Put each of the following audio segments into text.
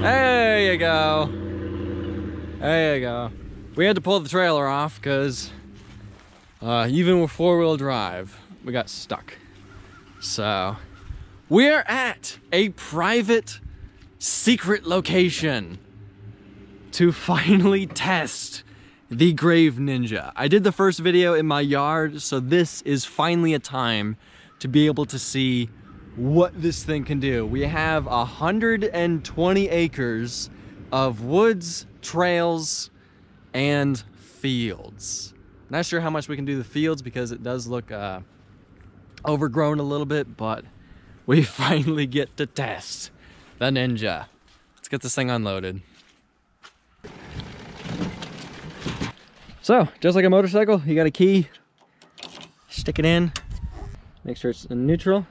There you go. There you go. We had to pull the trailer off because even with four-wheel drive, we got stuck. So we're at a private secret location to finally test the Grave Ninja. I did the first video in my yard, so this is finally a time to be able to see what this thing can do. We have 120 acres of woods, trails, and fields. Not sure how much we can do the fields because it does look overgrown a little bit, but we finally get to test the Ninja. Let's get this thing unloaded. So, just like a motorcycle, you got a key, stick it in, make sure it's in neutral.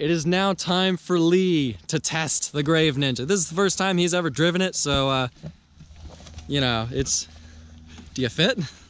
it is now time for Lee to test the Grave Ninja. This is the first time he's ever driven it, so, you know, it's... Do you fit?